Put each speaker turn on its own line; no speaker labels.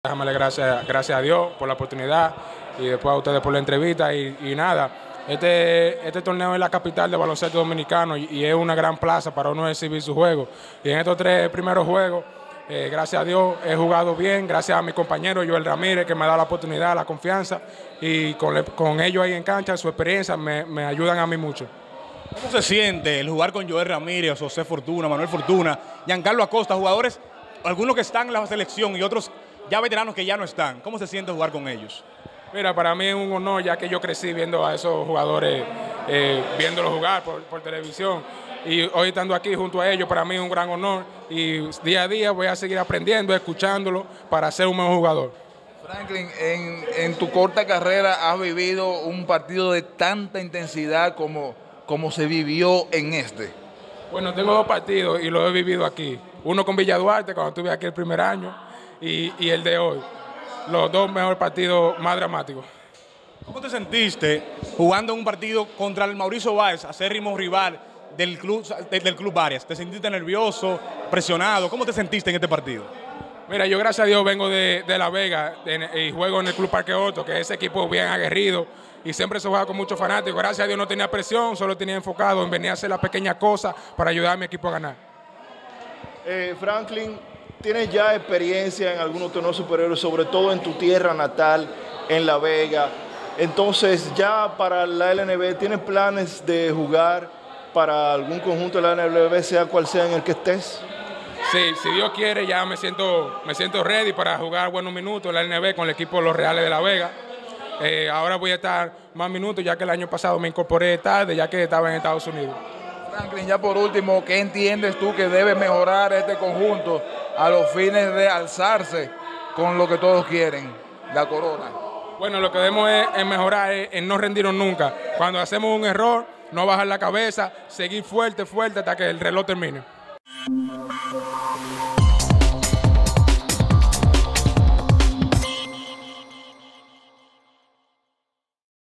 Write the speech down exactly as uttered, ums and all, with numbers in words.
Déjame darle gracias, gracias a Dios por la oportunidad y después a ustedes por la entrevista y, y nada. Este, este torneo es la capital del baloncesto dominicano y, y es una gran plaza para uno exhibir su juego. Y en estos tres primeros juegos, eh, gracias a Dios, he jugado bien, gracias a mi compañero Joel Ramírez que me da la oportunidad, la confianza y con, con ellos ahí en cancha, su experiencia me, me ayudan a mí mucho.
¿Cómo se siente el jugar con Joel Ramírez, José Fortuna, Manuel Fortuna, Giancarlo Acosta, jugadores, algunos que están en la selección y otros ya veteranos que ya no están? ¿Cómo se siente jugar con ellos?
Mira, para mí es un honor, ya que yo crecí viendo a esos jugadores, eh, viéndolos jugar por, por televisión. Y hoy estando aquí junto a ellos, para mí es un gran honor. Y día a día voy a seguir aprendiendo, escuchándolo, para ser un mejor jugador.
Franklin, en, en tu corta carrera has vivido un partido de tanta intensidad como, como se vivió en este.
Bueno, tengo dos partidos y los he vivido aquí. Uno con Villa Duarte, cuando estuve aquí el primer año, y, y el de hoy. Los dos mejores partidos más dramáticos.
¿Cómo te sentiste jugando un partido contra el Mauricio Báez, acérrimo rival del club, del club Arias? ¿Te sentiste nervioso, presionado? ¿Cómo te sentiste en este partido?
Mira, yo gracias a Dios vengo de, de La Vega de, y juego en el Club Parque Otto, que es ese equipo bien aguerrido y siempre se juega con muchos fanáticos. Gracias a Dios no tenía presión, solo tenía enfocado en venir a hacer las pequeñas cosas para ayudar a mi equipo a ganar.
Eh, Franklin, tienes ya experiencia en algunos torneos superiores, sobre todo en tu tierra natal, en La Vega. Entonces, ya para la L N B, ¿tienes planes de jugar para algún conjunto de la L N B, sea cual sea en el que estés?
Sí, si Dios quiere, ya me siento, me siento ready para jugar buenos minutos en la L N B con el equipo de los Reales de La Vega. Eh, ahora voy a estar más minutos, ya que el año pasado me incorporé tarde, ya que estaba en Estados Unidos.
Franklin, ya por último, ¿qué entiendes tú que debe mejorar este conjunto a los fines de alzarse con lo que todos quieren, la corona?
Bueno, lo que debemos es, es mejorar, es, es no rendirnos nunca. Cuando hacemos un error, no bajar la cabeza, seguir fuerte, fuerte hasta que el reloj termine.